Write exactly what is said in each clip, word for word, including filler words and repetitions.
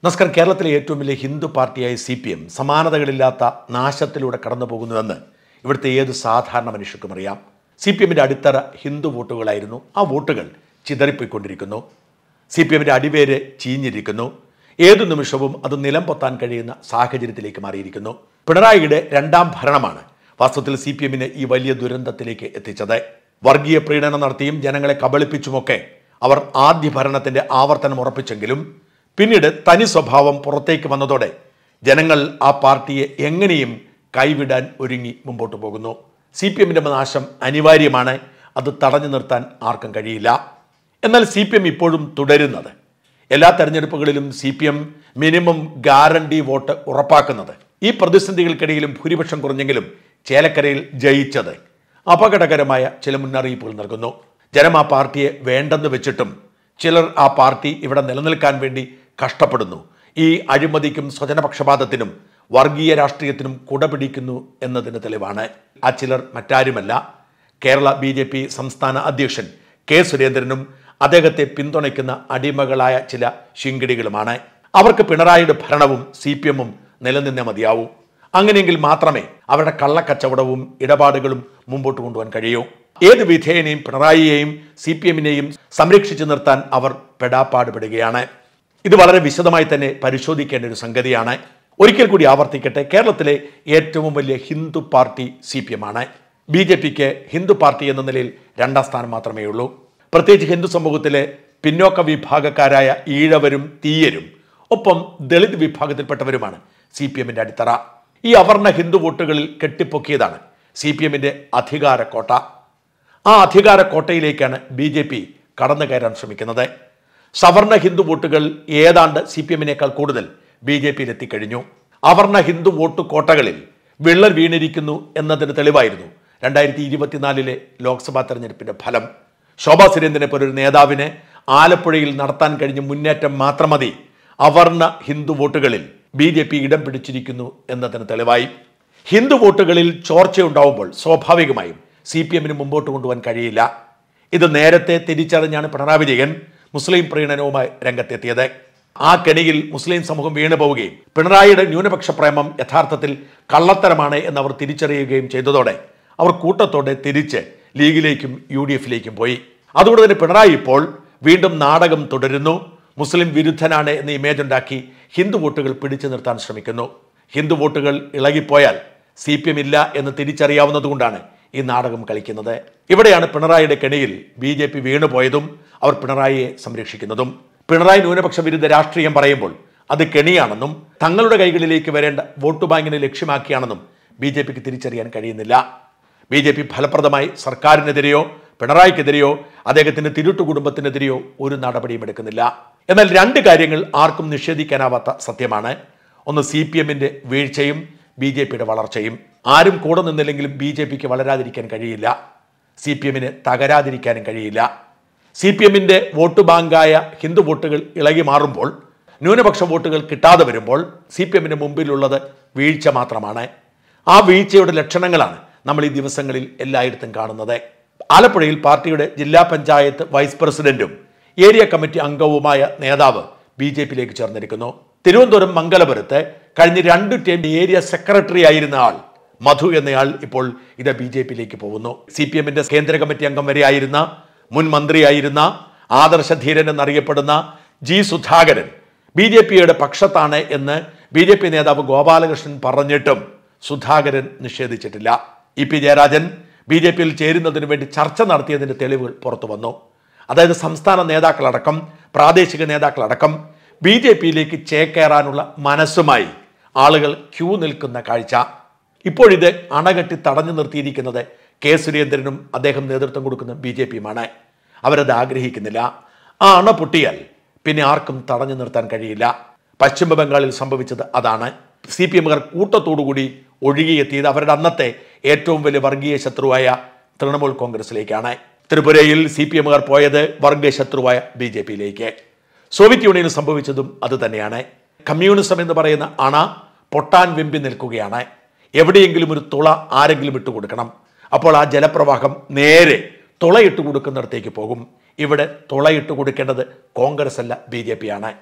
നമസ്കാരം. കേരളത്തിലെ ഏറ്റവും വലിയ ഹിന്ദു പാർട്ടിയായ സി പി എം സമാനതകളില്ലാത്ത നാശത്തിലൂടെ കടന്നു പോകുന്നുവെന്ന് ഇവിടുത്തെ ഏത് സാധാരണ മനുഷ്യർക്കും അറിയാം. സി പി എമ്മിൻ്റെ അടിത്തറ ഹിന്ദു വോട്ടുകളായിരുന്നു. ആ വോട്ടുകൾ ചിതറിപ്പോയിക്കൊണ്ടിരിക്കുന്നു. സി പി എമ്മിൻ്റെ അടിവേര് ചീഞ്ഞിരിക്കുന്നു. ഏതു നിമിഷവും അത് നിലം പൊത്താൻ കഴിയുന്ന സാഹചര്യത്തിലേക്ക് മാറിയിരിക്കുന്നു. പിണറായിയുടെ രണ്ടാം ഭരണമാണ് വാസ്തവത്തിൽ സി പി എമ്മിനെ ഈ വലിയ ദുരന്തത്തിലേക്ക് എത്തിച്ചത്. വർഗീയ പ്രീണനം നടത്തിയും ജനങ്ങളെ കബളിപ്പിച്ചുമൊക്കെ അവർ ആദ്യ ഭരണത്തിൻ്റെ ആവർത്തനം ഉറപ്പിച്ചെങ്കിലും പിന്നീട് തനി സ്വഭാവം പുറത്തേക്ക് വന്നതോടെ ജനങ്ങൾ ആ പാർട്ടിയെ എങ്ങനെയും കൈവിടാൻ ഒരുങ്ങി മുമ്പോട്ട് പോകുന്നു. സി പി എമ്മിൻ്റെ നാശം അനിവാര്യമാണ്. അത് തടഞ്ഞു നിർത്താൻ ആർക്കും കഴിയില്ല. എന്നാൽ സി പി എം ഇപ്പോഴും തുടരുന്നത് എല്ലാ തെരഞ്ഞെടുപ്പുകളിലും C P M minimum guarantee vote ഉറപ്പാക്കുന്നത് ഈ പ്രതിസന്ധികൾക്കിടയിലും ഭൂരിപക്ഷം കുറഞ്ഞെങ്കിലും ചേലക്കരയിൽ ജയിച്ചത് അപകടകരമായ ചില മുന്നറിയിപ്പുകൾ നൽകുന്നു. ജനം ആ പാർട്ടിയെ വേണ്ടെന്ന് വെച്ചിട്ടും ചിലർ ആ പാർട്ടി ഇവിടെ നിലനിൽക്കാൻ വേണ്ടി കഷ്ടപ്പെടുന്നു. ഈ അഴിമതിക്കും സ്വജനപക്ഷപാതത്തിനും വർഗീയ രാഷ്ട്രീയത്തിനും കുടപിടിക്കുന്നു എന്നതിന് തെളിവാണ്. ആ ചിലർ മറ്റാരുമല്ല, കേരള ബി ജെ പി സംസ്ഥാന അധ്യക്ഷൻ കെ സുരേന്ദ്രനും അദ്ദേഹത്തെ പിന്തുണയ്ക്കുന്ന അടിമകളായ ചില ശിങ്കിടികളുമാണ്. അവർക്ക് പിണറായിയുടെ ഭരണവും സി പി എമ്മും നിലനിന്നേ മതിയാവൂ. അങ്ങനെയെങ്കിൽ മാത്രമേ അവരുടെ കള്ളക്കച്ചവടവും ഇടപാടുകളും മുമ്പോട്ട് കൊണ്ടുപോകാൻ കഴിയൂ. ഏത് വിധേയനെയും പിണറായിയെയും സി പി എമ്മിനെയും സംരക്ഷിച്ചു നിർത്താൻ അവർ പെടാപ്പാടുപെടുകയാണ്. ഇത് വളരെ വിശദമായി തന്നെ പരിശോധിക്കേണ്ട ഒരു സംഗതിയാണ്. ഒരിക്കൽ കൂടി ആവർത്തിക്കട്ടെ, കേരളത്തിലെ ഏറ്റവും വലിയ ഹിന്ദു പാർട്ടി സി പി എം ആണ്. ബി ജെ പിക്ക് ഹിന്ദു പാർട്ടി എന്ന നിലയിൽ രണ്ടാം സ്ഥാനം മാത്രമേ ഉള്ളൂ. പ്രത്യേകിച്ച് ഹിന്ദു സമൂഹത്തിലെ പിന്നോക്ക വിഭാഗക്കാരായ ഈഴവരും തീയരും ഒപ്പം ദളിത് വിഭാഗത്തിൽപ്പെട്ടവരുമാണ് സി പി എമ്മിൻ്റെ അടിത്തറ. ഈ അവർണ ഹിന്ദു വോട്ടുകളിൽ കെട്ടിപ്പൊക്കിയതാണ് സി പി എമ്മിൻ്റെ അധികാരക്കോട്ട. ആ അധികാര കോട്ടയിലേക്കാണ് ബി ജെ പി കടന്നു കയറാൻ ശ്രമിക്കുന്നത്. സവർണ ഹിന്ദു വോട്ടുകൾ ഏതാണ്ട് സി പി എമ്മിനേക്കാൾ കൂടുതൽ ബി ജെ പിയിൽ എത്തിക്കഴിഞ്ഞു. അവർണ ഹിന്ദു വോട്ട് കോട്ടകളിൽ വിള്ളൽ വീണിരിക്കുന്നു എന്നതിന് തെളിവായിരുന്നു രണ്ടായിരത്തി ഇരുപത്തിനാലിലെ ലോക്സഭാ തെരഞ്ഞെടുപ്പിന്റെ ഫലം. ശോഭാ സുരേന്ദ്രനെ പോലൊരു നേതാവിന് ആലപ്പുഴയിൽ നടത്താൻ കഴിഞ്ഞ മുന്നേറ്റം മാത്രം മതി അവർണ ഹിന്ദു വോട്ടുകളിൽ ബി ജെ പി ഇടം പിടിച്ചിരിക്കുന്നു എന്നതിന് തെളിവായി. ഹിന്ദു വോട്ടുകളിൽ ചോർച്ചയുണ്ടാവുമ്പോൾ സ്വാഭാവികമായും സി പി എമ്മിന് മുമ്പോട്ട് കൊണ്ടുപോകാൻ കഴിയില്ല. ഇത് നേരത്തെ തിരിച്ചറിഞ്ഞാണ് പിണറായി വിജയൻ മുസ്ലിം പ്രീണനവുമായി രംഗത്തെത്തിയത്. ആ കെണിയിൽ മുസ്ലിം സമൂഹം വീണു പോവുകയും പിണറായിയുടെ ന്യൂനപക്ഷ പ്രേമം യഥാർത്ഥത്തിൽ കള്ളത്തരമാണ് എന്നവർ തിരിച്ചറിയുകയും ചെയ്തതോടെ അവർ കൂട്ടത്തോടെ തിരിച്ച് ലീഗിലേക്കും യു ഡി എഫിലേക്കും പോയി. അതുകൊണ്ട് തന്നെ പിണറായി ഇപ്പോൾ വീണ്ടും നാടകം തുടരുന്നു. മുസ്ലിം വിരുദ്ധനാണ് എന്ന ഇമേജ് ഉണ്ടാക്കി ഹിന്ദു വോട്ടുകൾ പിടിച്ചു നിർത്താൻ ശ്രമിക്കുന്നു. ഹിന്ദു വോട്ടുകൾ ഇളകിപ്പോയാൽ സി പി എം ഇല്ല എന്ന് തിരിച്ചറിയാവുന്നതുകൊണ്ടാണ് ഈ നാടകം കളിക്കുന്നത്. ഇവിടെയാണ് പിണറായിയുടെ കെണിയിൽ ബി ജെ പി വീണുപോയതും അവർ പിണറായിയെ സംരക്ഷിക്കുന്നതും. പിണറായി ന്യൂനപക്ഷ വിരുദ്ധ രാഷ്ട്രീയം പറയുമ്പോൾ അത് കെണിയാണെന്നും തങ്ങളുടെ കൈകളിലേക്ക് വരേണ്ട വോട്ട് ബാങ്കിനെ ലക്ഷ്യമാക്കിയാണെന്നും ബി ജെ പിക്ക് തിരിച്ചറിയാൻ കഴിയുന്നില്ല. ബി ജെ പി ഫലപ്രദമായി സർക്കാരിനെതിരെയോ പിണറായിക്കെതിരെയോ അദ്ദേഹത്തിന്റെ തിരുട്ടു കുടുംബത്തിനെതിരെയോ ഒരു നടപടിയും എടുക്കുന്നില്ല. എന്നാൽ രണ്ട് കാര്യങ്ങൾ ആർക്കും നിഷേധിക്കാനാവാത്ത സത്യമാണ്. ഒന്ന്, സി പി എമ്മിന്റെ വീഴ്ചയും ബി ജെ പിയുടെ വളർച്ചയും. ആരും കൂടെ നിന്നില്ലെങ്കിലും ബി ജെ പിക്ക് വളരാതിരിക്കാൻ കഴിയില്ല, സി പി എമ്മിന് തകരാതിരിക്കാനും കഴിയില്ല. സി പി എമ്മിന്റെ വോട്ട് ബാങ്കായ ഹിന്ദു വോട്ടുകൾ ഇളകി മാറുമ്പോൾ, ന്യൂനപക്ഷ വോട്ടുകൾ കിട്ടാതെ വരുമ്പോൾ സി പി എമ്മിന് മുമ്പിലുള്ളത് വീഴ്ച മാത്രമാണ്. ആ വീഴ്ചയുടെ ലക്ഷണങ്ങളാണ് നമ്മൾ ഈ ദിവസങ്ങളിൽ എല്ലായിടത്തും കാണുന്നത്. ആലപ്പുഴയിൽ പാർട്ടിയുടെ ജില്ലാ പഞ്ചായത്ത് വൈസ് പ്രസിഡന്റും ഏരിയ കമ്മിറ്റി അംഗവുമായ നേതാവ് ബി ജെ പിയിലേക്ക് ചേർന്നിരിക്കുന്നു. തിരുവനന്തപുരം മംഗലപുരത്ത് കഴിഞ്ഞ രണ്ട് ടൈം ഏരിയ സെക്രട്ടറി ആയിരുന്ന ആൾ മധു എന്നയാൾ ഇപ്പോൾ ഇത് ബി ജെ പിയിലേക്ക് പോകുന്നു. സി പി എമ്മിന്റെ കേന്ദ്ര കമ്മിറ്റി അംഗം വരെ ആയിരുന്ന, മുൻ മന്ത്രിയായിരുന്ന, ആദർശധീരൻ എന്നറിയപ്പെടുന്ന ജി സുധാകരൻ ബി ജെ പിയുടെ പക്ഷത്താണ് എന്ന് ബി ജെ പി നേതാവ് ഗോപാലകൃഷ്ണൻ പറഞ്ഞിട്ടും സുധാകരൻ നിഷേധിച്ചിട്ടില്ല. E P Jayarajan B J പിയിൽ ചേരുന്നതിന് വേണ്ടി ചർച്ച നടത്തിയതിന്റെ തെളിവുകൾ പുറത്തു വന്നു. അതായത് സംസ്ഥാന നേതാക്കളടക്കം പ്രാദേശിക നേതാക്കളടക്കം ബി ജെ പിയിലേക്ക് ചേക്കേറാനുള്ള മനസ്സുമായി ആളുകൾ ക്യൂ നിൽക്കുന്ന കാഴ്ച. ഇപ്പോഴിത് അണകെട്ടി തടഞ്ഞു നിർത്തിയിരിക്കുന്നത് കെ സുരേന്ദ്രനും അദ്ദേഹം നേതൃത്വം കൊടുക്കുന്ന ബി ജെ പിയുമാണ്. അവരത് ആഗ്രഹിക്കുന്നില്ല. ആ അണ പൊട്ടിയാൽ പിന്നെ ആർക്കും തടഞ്ഞു നിർത്താൻ കഴിയില്ല. പശ്ചിമ ബംഗാളിൽ സംഭവിച്ചത് അതാണ്. സി പി എമ്മുകാർ കൂട്ടത്തോടുകൂടി ഒഴുകിയെത്തിയത് അവരുടെ അന്നത്തെ ഏറ്റവും വലിയ വർഗീയ ശത്രുവായ തൃണമൂൽ കോൺഗ്രസിലേക്കാണ്. ത്രിപുരയിൽ സി പി എമ്മുകാർ പോയത് വർഗീയ ശത്രുവായ ബി ജെ പിയിലേക്ക്. സോവിയറ്റ് യൂണിയനിൽ സംഭവിച്ചതും അത് തന്നെയാണ്. കമ്മ്യൂണിസം എന്ന് പറയുന്ന അണ പൊട്ടാൻ വെമ്പി നിൽക്കുകയാണ്. എവിടെയെങ്കിലും ഒരു തുള ആരെങ്കിലും ഇട്ടുകൊടുക്കണം. അപ്പോൾ ആ ജലപ്രവാഹം നേരെ തുളയിട്ട് കൊടുക്കുന്നിടത്തേക്ക് പോകും. ഇവിടെ തുളയിട്ട് കൊടുക്കേണ്ടത് കോൺഗ്രസ് അല്ല, ബി ജെ പി ആണ്.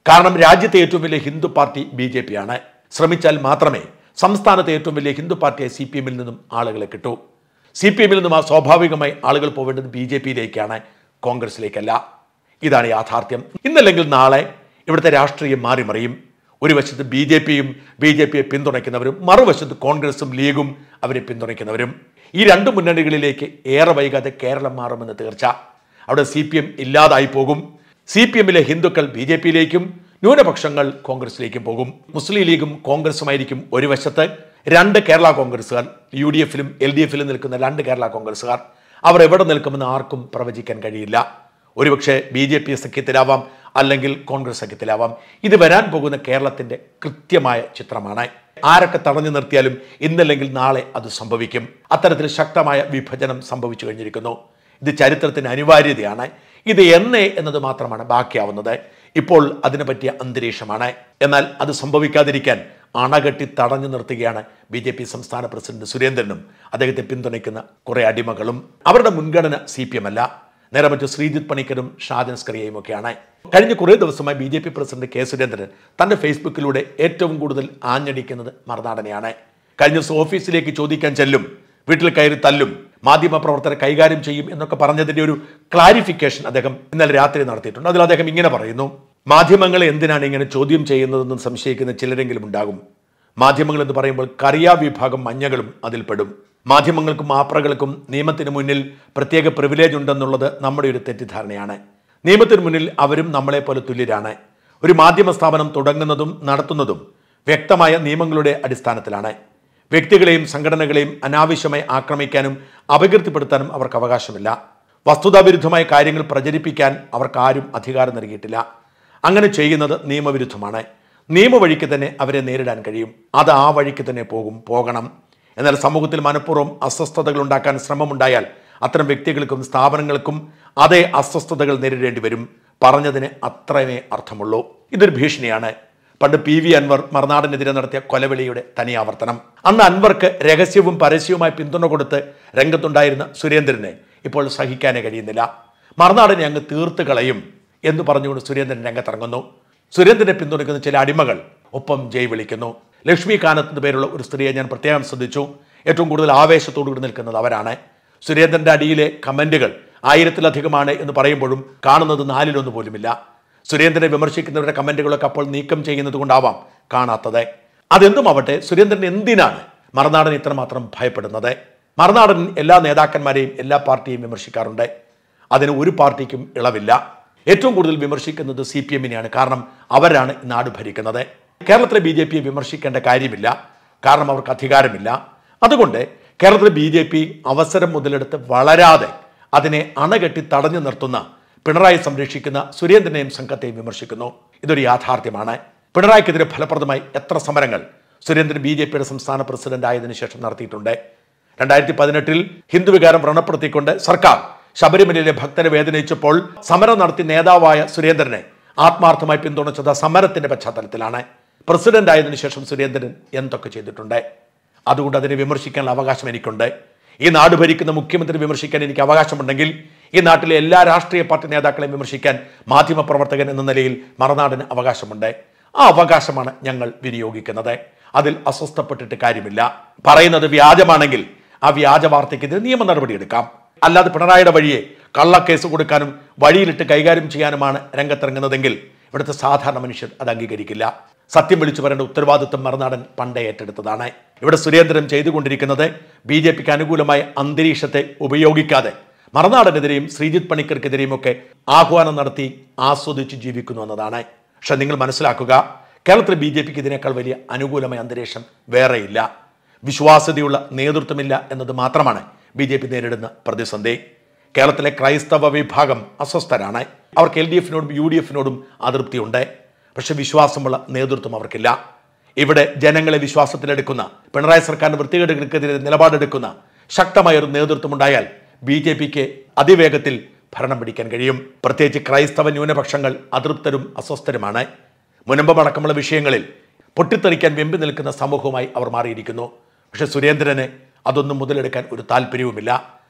കാരണം രാജ്യത്തെ ഏറ്റവും വലിയ ഹിന്ദു പാർട്ടി ബി ജെ പി ആണ്. ശ്രമിച്ചാൽ മാത്രമേ സംസ്ഥാനത്തെ ഏറ്റവും വലിയ ഹിന്ദു പാർട്ടിയായ സി പി എമ്മിൽ നിന്നും ആളുകളെ കിട്ടൂ. സി പി എമ്മിൽ നിന്നും ആ സ്വാഭാവികമായി ആളുകൾ പോവേണ്ടത് ബി ജെ പിയിലേക്കാണ്, കോൺഗ്രസിലേക്കല്ല. ഇതാണ് യാഥാർത്ഥ്യം. ഇന്നല്ലെങ്കിൽ നാളെ ഇവിടുത്തെ രാഷ്ട്രീയം മാറി മറിയും. ഒരു വശത്ത് ബി ജെ പിയും ബി ജെ പിയെ പിന്തുണയ്ക്കുന്നവരും, മറുവശത്ത് കോൺഗ്രസും ലീഗും അവരെ പിന്തുണയ്ക്കുന്നവരും. ഈ രണ്ട് മുന്നണികളിലേക്ക് ഏറെ വൈകാതെ കേരളം മാറുമെന്ന് തീർച്ച. അവിടെ സി പി എം ഇല്ലാതായി പോകും. സി പി എമ്മിലെ ഹിന്ദുക്കൾ ബി ജെ പിയിലേക്കും ന്യൂനപക്ഷങ്ങൾ കോൺഗ്രസിലേക്കും പോകും. മുസ്ലിം ലീഗും കോൺഗ്രസുമായിരിക്കും ഒരു വശത്ത്. രണ്ട് കേരള കോൺഗ്രസുകാർ, യു ഡി എഫിലും എൽ ഡി എഫിലും നിൽക്കുന്ന രണ്ട് കേരള കോൺഗ്രസുകാർ. അവർ എവിടെ നിൽക്കുമെന്ന് ആർക്കും പ്രവചിക്കാൻ കഴിയില്ല. ഒരുപക്ഷെ ബി ജെ പി സഖ്യത്തിലാവാം, അല്ലെങ്കിൽ കോൺഗ്രസ് സഖ്യത്തിലാവാം. ഇത് വരാൻ പോകുന്ന കേരളത്തിന്റെ കൃത്യമായ ചിത്രമാണ്. ആരൊക്കെ തടഞ്ഞു നിർത്തിയാലും ഇന്നല്ലെങ്കിൽ നാളെ അത് സംഭവിക്കും. അത്തരത്തിൽ ശക്തമായ വിഭജനം സംഭവിച്ചു കഴിഞ്ഞിരിക്കുന്നു. ഇത് ചരിത്രത്തിന് അനിവാര്യതയാണ്. ഇത് എന്നേ എന്നത് മാത്രമാണ് ബാക്കിയാവുന്നത്. ഇപ്പോൾ അതിനെ പറ്റിയ അന്തരീക്ഷമാണ്. എന്നാൽ അത് സംഭവിക്കാതിരിക്കാൻ അണകെട്ടി തടഞ്ഞു നിർത്തുകയാണ് ബി ജെ പി സംസ്ഥാന പ്രസിഡന്റ് സുരേന്ദ്രനും അദ്ദേഹത്തെ പിന്തുണയ്ക്കുന്ന കുറെ അടിമകളും. അവരുടെ മുൻഗണന സി പി എം അല്ല, നേരെ മറ്റു ശ്രീജിത്ത് പണിക്കരും ഷാജൻ സ്കറിയയും ഒക്കെയാണ്. കഴിഞ്ഞ കുറേ ദിവസമായി B J P president K Surendran തന്റെ ഫേസ്ബുക്കിലൂടെ ഏറ്റവും കൂടുതൽ ആഞ്ഞടിക്കുന്നത് മറുനാടനെയാണ്. കഴിഞ്ഞ ദിവസം ഓഫീസിലേക്ക് ചോദിക്കാൻ ചെല്ലും, വീട്ടിൽ കയറി തല്ലും, മാധ്യമപ്രവർത്തകരെ കൈകാര്യം ചെയ്യും എന്നൊക്കെ പറഞ്ഞതിന്റെ ഒരു ക്ലാരിഫിക്കേഷൻ അദ്ദേഹം ഇന്നലെ രാത്രി നടത്തിയിട്ടുണ്ട്. അതിൽ അദ്ദേഹം ഇങ്ങനെ പറയുന്നു: മാധ്യമങ്ങളെ എന്തിനാണ് ഇങ്ങനെ ചോദ്യം ചെയ്യുന്നതെന്നും സംശയിക്കുന്ന ചിലരെങ്കിലും ഉണ്ടാകും. മാധ്യമങ്ങൾ എന്ന് പറയുമ്പോൾ കറിയാ വിഭാഗം മഞ്ഞകളും അതിൽപ്പെടും. മാധ്യമങ്ങൾക്കും മാപ്രകൾക്കും നിയമത്തിന് മുന്നിൽ പ്രത്യേക പ്രിവിലേജ് ഉണ്ടെന്നുള്ളത് നമ്മുടെ ഒരു തെറ്റിദ്ധാരണയാണ്. നിയമത്തിന് മുന്നിൽ അവരും നമ്മളെ പോലെ തുല്യരാണ്. ഒരു മാധ്യമ സ്ഥാപനം തുടങ്ങുന്നതും നടത്തുന്നതും വ്യക്തമായ നിയമങ്ങളുടെ അടിസ്ഥാനത്തിലാണ്. വ്യക്തികളെയും സംഘടനകളെയും അനാവശ്യമായി ആക്രമിക്കാനും അപകീർത്തിപ്പെടുത്താനും അവർക്ക് അവകാശമില്ല. വസ്തുതാവിരുദ്ധമായ കാര്യങ്ങൾ പ്രചരിപ്പിക്കാൻ അവർക്ക് ആരും അധികാരം നൽകിയിട്ടില്ല. അങ്ങനെ ചെയ്യുന്നത് നിയമവിരുദ്ധമാണ്. നിയമവഴിക്ക് തന്നെ അവരെ നേരിടാൻ കഴിയും. അത് ആ വഴിക്ക് തന്നെ പോകും, പോകണം. എന്നാൽ സമൂഹത്തിൽ മനഃപൂർവ്വം അസ്വസ്ഥതകൾ ഉണ്ടാക്കാൻ ശ്രമമുണ്ടായാൽ അത്തരം വ്യക്തികൾക്കും സ്ഥാപനങ്ങൾക്കും അതേ അസ്വസ്ഥതകൾ നേരിടേണ്ടി വരും. പറഞ്ഞതിന് അത്രമേ അർത്ഥമുള്ളൂ. ഇതൊരു ഭീഷണിയാണ്. പണ്ട് പി വി അൻവർ മറുനാടനെതിരെ നടത്തിയ കൊലവിളിയുടെ തനിയാവർത്തനം. അന്ന് അൻവർക്ക് രഹസ്യവും പരസ്യവുമായി പിന്തുണ കൊടുത്ത് രംഗത്തുണ്ടായിരുന്ന സുരേന്ദ്രനെ ഇപ്പോൾ സഹിക്കാനേ കഴിയുന്നില്ല. മറുനാടനെ അങ്ങ് തീർത്ത് കളയും എന്ന് പറഞ്ഞുകൊണ്ട് സുരേന്ദ്രൻ രംഗത്തിറങ്ങുന്നു. സുരേന്ദ്രനെ പിന്തുണയ്ക്കുന്ന ചില അടിമകൾ ഒപ്പം ജയ് വിളിക്കുന്നു. ലക്ഷ്മി കാനത്ത് പേരുള്ള ഒരു സ്ത്രീയെ ഞാൻ പ്രത്യേകം ശ്രദ്ധിച്ചു. ഏറ്റവും കൂടുതൽ ആവേശത്തോടുകൂടി നിൽക്കുന്നത് അവരാണ്. സുരേന്ദ്രന്റെ അടിയിലെ കമന്റുകൾ ആയിരത്തിലധികമാണ് എന്ന് പറയുമ്പോഴും കാണുന്നത് നാലിലൊന്ന് പോലുമില്ല. സുരേന്ദ്രനെ വിമർശിക്കുന്നവരുടെ കമന്റുകളൊക്കെ അപ്പോൾ നീക്കം ചെയ്യുന്നത് കൊണ്ടാവാം കാണാത്തത്. അതെന്തും ആവട്ടെ, സുരേന്ദ്രൻ എന്തിനാണ് മറുനാടൻ ഇത്രമാത്രം ഭയപ്പെടുന്നത്? മറുനാടൻ എല്ലാ നേതാക്കന്മാരെയും എല്ലാ പാർട്ടിയും വിമർശിക്കാറുണ്ട്. അതിന് ഒരു പാർട്ടിക്കും ഇളവില്ല. ഏറ്റവും കൂടുതൽ വിമർശിക്കുന്നത് സി പി എമ്മിനെയാണ്. കാരണം അവരാണ് നാട് ഭരിക്കുന്നത്. കേരളത്തിലെ ബി ജെ പിയെ വിമർശിക്കേണ്ട കാര്യമില്ല, കാരണം അവർക്ക് അധികാരമില്ല. അതുകൊണ്ട് കേരളത്തിലെ ബി ജെ പി അവസരം മുതലെടുത്ത് വളരാതെ അതിനെ അണകെട്ടി തടഞ്ഞു നിർത്തുന്ന പിണറായി സംരക്ഷിക്കുന്ന സുരേന്ദ്രനെയും സംഘത്തെയും വിമർശിക്കുന്നു. ഇതൊരു യാഥാർത്ഥ്യമാണ്. പിണറായിക്കെതിരെ ഫലപ്രദമായി എത്ര സമരങ്ങൾ സുരേന്ദ്രൻ ബി ജെ പിയുടെ സംസ്ഥാന പ്രസിഡന്റ് ആയതിനു ശേഷം നടത്തിയിട്ടുണ്ട്. രണ്ടായിരത്തി പതിനെട്ടിൽ ഹിന്ദുവികാരം വ്രണപ്പെടുത്തിക്കൊണ്ട് സർക്കാർ ശബരിമലയിലെ ഭക്തരെ വേദനിച്ചപ്പോൾ സമരം നടത്തി നേതാവായ സുരേന്ദ്രനെ ആത്മാർത്ഥമായി പിന്തുണച്ചത് സമരത്തിന്റെ പശ്ചാത്തലത്തിലാണ്. പ്രസിഡന്റ് ആയതിനു ശേഷം സുരേന്ദ്രൻ എന്തൊക്കെ ചെയ്തിട്ടുണ്ട്. അതുകൊണ്ട് അതിനെ വിമർശിക്കാനുള്ള അവകാശം എനിക്കുണ്ട്. ഈ നാട് ഭരിക്കുന്ന മുഖ്യമന്ത്രി വിമർശിക്കാൻ എനിക്ക് അവകാശമുണ്ടെങ്കിൽ ഈ നാട്ടിലെ എല്ലാ രാഷ്ട്രീയ പാർട്ടി നേതാക്കളെയും വിമർശിക്കാൻ മാധ്യമപ്രവർത്തകൻ എന്ന നിലയിൽ മറുനാടിന് അവകാശമുണ്ട്. ആ അവകാശമാണ് ഞങ്ങൾ വിനിയോഗിക്കുന്നത്. അതിൽ അസ്വസ്ഥപ്പെട്ടിട്ട് കാര്യമില്ല. പറയുന്നത് വ്യാജമാണെങ്കിൽ ആ വ്യാജ വാർത്തയ്ക്കെതിരെ നിയമ നടപടിയെടുക്കാം. അല്ലാതെ പിണറായിയുടെ വഴിയെ കള്ളക്കേസ് കൊടുക്കാനും വഴിയിലിട്ട് കൈകാര്യം ചെയ്യാനുമാണ് രംഗത്തിറങ്ങുന്നതെങ്കിൽ ഇവിടുത്തെ സാധാരണ മനുഷ്യർ അത് അംഗീകരിക്കില്ല. സത്യം വിളിച്ചു പറയേണ്ട ഉത്തരവാദിത്വം മറുനാടൻ പണ്ടേ ഏറ്റെടുത്തതാണ്. ഇവിടെ സുരേന്ദ്രൻ ചെയ്തുകൊണ്ടിരിക്കുന്നത് ബി ജെ പിക്ക് അനുകൂലമായ അന്തരീക്ഷത്തെ ഉപയോഗിക്കാതെ മറുനാടനെതിരെയും ശ്രീജിത്ത് പണിക്കർക്കെതിരെയും ഒക്കെ ആഹ്വാനം നടത്തി ആസ്വദിച്ച് ജീവിക്കുന്നു എന്നതാണ്. പക്ഷെ നിങ്ങൾ മനസ്സിലാക്കുക, കേരളത്തിലെ ബി ജെ പിക്ക് ഇതിനേക്കാൾ വലിയ അനുകൂലമായ അന്തരീക്ഷം വേറെയില്ല. വിശ്വാസ്യതയുള്ള നേതൃത്വമില്ല എന്നത് മാത്രമാണ് ബി ജെ പി നേരിടുന്ന പ്രതിസന്ധി. കേരളത്തിലെ ക്രൈസ്തവ വിഭാഗം അസ്വസ്ഥരാണ്. അവർക്ക് എൽ ഡി എഫിനോടും യു ഡി എഫിനോടും അതൃപ്തിയുണ്ട്. പക്ഷെ വിശ്വാസമുള്ള നേതൃത്വം അവർക്കില്ല. ഇവിടെ ജനങ്ങളെ വിശ്വാസത്തിലെടുക്കുന്ന, പിണറായി സർക്കാരിന്റെ വൃത്തികേടുകൾക്കെതിരെ നിലപാടെടുക്കുന്ന ശക്തമായൊരു നേതൃത്വം ഉണ്ടായാൽ ബി ജെ പിക്ക് അതിവേഗത്തിൽ ഭരണം പിടിക്കാൻ കഴിയും. പ്രത്യേകിച്ച് ക്രൈസ്തവ ന്യൂനപക്ഷങ്ങൾ അതൃപ്തരും അസ്വസ്ഥരുമാണ്. മുനമ്പമടക്കമുള്ള വിഷയങ്ങളിൽ പൊട്ടിത്തെറിക്കാൻ വെമ്പി നിൽക്കുന്ന സമൂഹവുമായി അവർ മാറിയിരിക്കുന്നു. പക്ഷെ സുരേന്ദ്രന് അതൊന്നും മുതലെടുക്കാൻ ഒരു താല്പര്യവുമില്ല.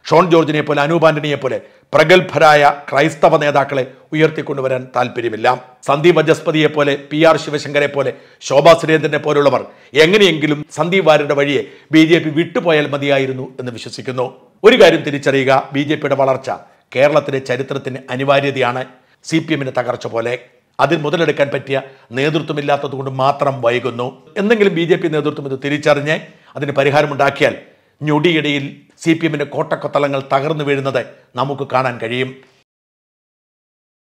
ഷോൺ ജോർജിനെ പോലെ, അനൂപ് ആന്റണിയെ പോലെ പ്രഗത്ഭരായ ക്രൈസ്തവ നേതാക്കളെ ഉയർത്തിക്കൊണ്ടുവരാൻ താല്പര്യമില്ല. സന്ദീപ് വജസ്പതിയെ പോലെ, പി ആർ ശിവശങ്കരെ പോലെ, ശോഭാ സുരേന്ദ്രനെ പോലുള്ളവർ എങ്ങനെയെങ്കിലും സന്ദീപ് വാര്യരുടെ വഴിയെ ബി ജെ പി വിട്ടുപോയാൽ മതിയായിരുന്നു എന്ന് വിശ്വസിക്കുന്നു. ഒരു കാര്യം തിരിച്ചറിയുക, ബി ജെ പിയുടെ വളർച്ച കേരളത്തിലെ ചരിത്രത്തിന് അനിവാര്യതയാണ്. സി പി എമ്മിന് തകർച്ച പോലെ അതിൽ മുതലെടുക്കാൻ പറ്റിയ നേതൃത്വമില്ലാത്തത് കൊണ്ട് മാത്രം വൈകുന്നു. എന്തെങ്കിലും ബി ജെ പി നേതൃത്വം ഇത് തിരിച്ചറിഞ്ഞ് അതിന് പരിഹാരമുണ്ടാക്കിയാൽ ഞൊടിയിടയിൽ സി പി എമ്മിന്റെ കോട്ടക്കൊത്തളങ്ങൾ തകർന്നു വീഴുന്നത് നമുക്ക് കാണാൻ കഴിയും.